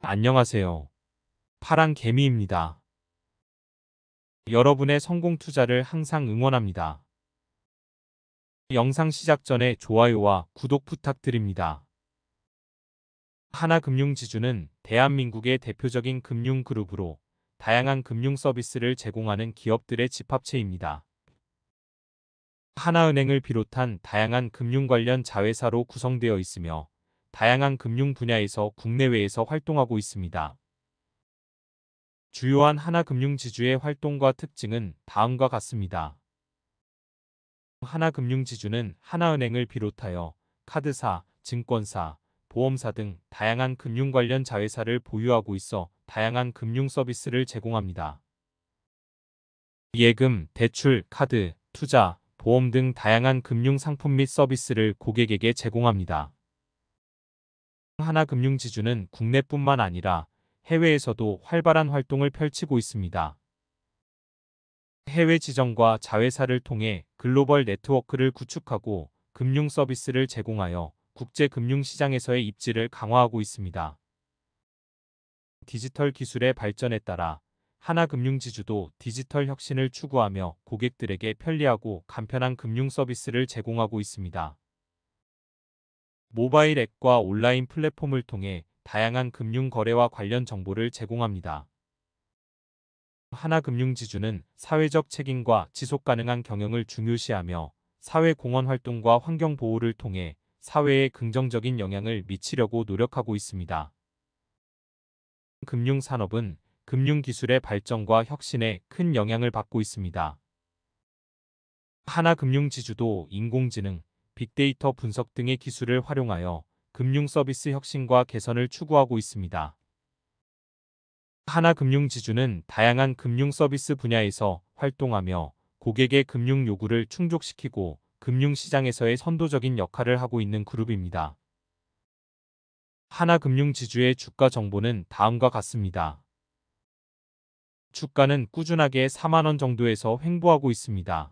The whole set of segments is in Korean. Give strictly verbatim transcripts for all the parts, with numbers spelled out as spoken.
안녕하세요. 파란 개미입니다. 여러분의 성공 투자를 항상 응원합니다. 영상 시작 전에 좋아요와 구독 부탁드립니다. 하나금융지주는 대한민국의 대표적인 금융그룹으로 다양한 금융 서비스를 제공하는 기업들의 집합체입니다. 하나은행을 비롯한 다양한 금융 관련 자회사로 구성되어 있으며 다양한 금융 분야에서 국내외에서 활동하고 있습니다. 주요한 하나금융지주의 활동과 특징은 다음과 같습니다. 하나금융지주는 하나은행을 비롯하여 카드사, 증권사, 보험사 등 다양한 금융 관련 자회사를 보유하고 있어 다양한 금융 서비스를 제공합니다. 예금, 대출, 카드, 투자, 보험 등 다양한 금융 상품 및 서비스를 고객에게 제공합니다. 하나금융지주는 국내뿐만 아니라 해외에서도 활발한 활동을 펼치고 있습니다. 해외 지점과 자회사를 통해 글로벌 네트워크를 구축하고 금융 서비스를 제공하여 국제 금융 시장에서의 입지를 강화하고 있습니다. 디지털 기술의 발전에 따라 하나금융지주도 디지털 혁신을 추구하며 고객들에게 편리하고 간편한 금융 서비스를 제공하고 있습니다. 모바일 앱과 온라인 플랫폼을 통해 다양한 금융 거래와 관련 정보를 제공합니다. 하나금융지주는 사회적 책임과 지속가능한 경영을 중요시하며 사회공헌 활동과 환경보호를 통해 사회에 긍정적인 영향을 미치려고 노력하고 있습니다. 금융산업은 금융기술의 발전과 혁신에 큰 영향을 받고 있습니다. 하나금융지주도 인공지능, 빅데이터 분석 등의 기술을 활용하여 금융 서비스 혁신과 개선을 추구하고 있습니다. 하나금융지주는 다양한 금융 서비스 분야에서 활동하며 고객의 금융 요구를 충족시키고 금융시장에서의 선도적인 역할을 하고 있는 그룹입니다. 하나금융지주의 주가 정보는 다음과 같습니다. 주가는 꾸준하게 사만 원 정도에서 횡보하고 있습니다.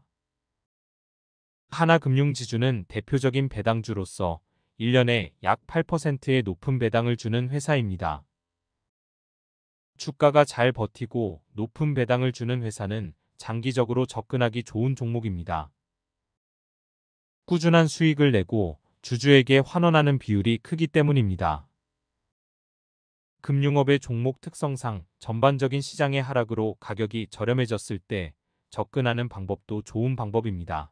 하나금융지주는 대표적인 배당주로서 일 년에 약 팔 퍼센트의 높은 배당을 주는 회사입니다. 주가가 잘 버티고 높은 배당을 주는 회사는 장기적으로 접근하기 좋은 종목입니다. 꾸준한 수익을 내고 주주에게 환원하는 비율이 크기 때문입니다. 금융업의 종목 특성상 전반적인 시장의 하락으로 가격이 저렴해졌을 때 접근하는 방법도 좋은 방법입니다.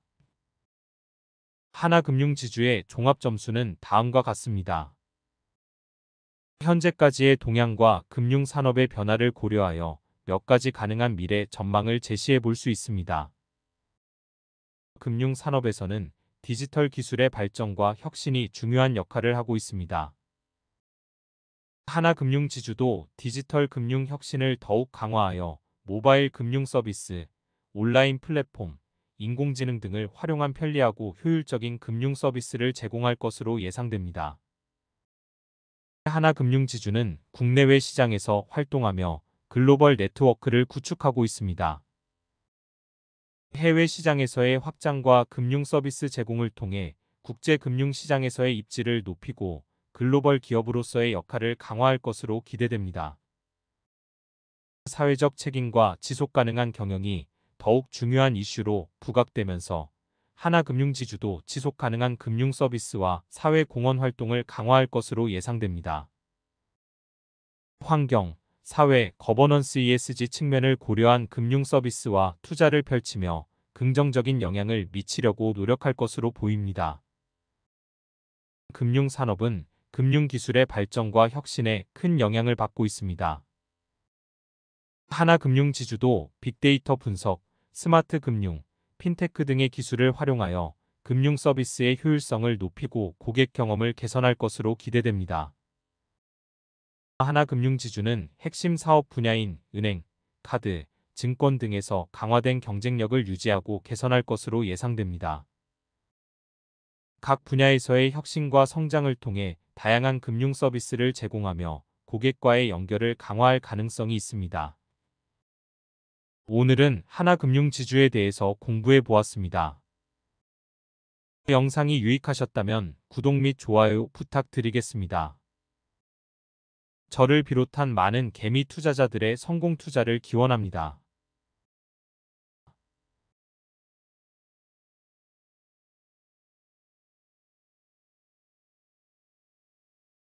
하나금융지주의 종합점수는 다음과 같습니다. 현재까지의 동향과 금융산업의 변화를 고려하여 몇 가지 가능한 미래 전망을 제시해 볼 수 있습니다. 금융산업에서는 디지털 기술의 발전과 혁신이 중요한 역할을 하고 있습니다. 하나금융지주도 디지털 금융 혁신을 더욱 강화하여 모바일 금융 서비스, 온라인 플랫폼, 인공지능 등을 활용한 편리하고 효율적인 금융 서비스를 제공할 것으로 예상됩니다. 하나금융지주는 국내외 시장에서 활동하며 글로벌 네트워크를 구축하고 있습니다. 해외 시장에서의 확장과 금융 서비스 제공을 통해 국제 금융 시장에서의 입지를 높이고 글로벌 기업으로서의 역할을 강화할 것으로 기대됩니다. 사회적 책임과 지속 가능한 경영이 더욱 중요한 이슈로 부각되면서 하나금융지주도 지속 가능한 금융 서비스와 사회 공헌 활동을 강화할 것으로 예상됩니다. 환경, 사회, 거버넌스 이에스지 측면을 고려한 금융 서비스와 투자를 펼치며 긍정적인 영향을 미치려고 노력할 것으로 보입니다. 금융산업은 금융기술의 발전과 혁신에 큰 영향을 받고 있습니다. 하나금융지주도 빅데이터 분석, 스마트 금융, 핀테크 등의 기술을 활용하여 금융 서비스의 효율성을 높이고 고객 경험을 개선할 것으로 기대됩니다. 하나금융지주는 핵심 사업 분야인 은행, 카드, 증권 등에서 강화된 경쟁력을 유지하고 개선할 것으로 예상됩니다. 각 분야에서의 혁신과 성장을 통해 다양한 금융 서비스를 제공하며 고객과의 연결을 강화할 가능성이 있습니다. 오늘은 하나금융지주에 대해서 공부해 보았습니다. 영상이 유익하셨다면 구독 및 좋아요 부탁드리겠습니다. 저를 비롯한 많은 개미 투자자들의 성공 투자를 기원합니다.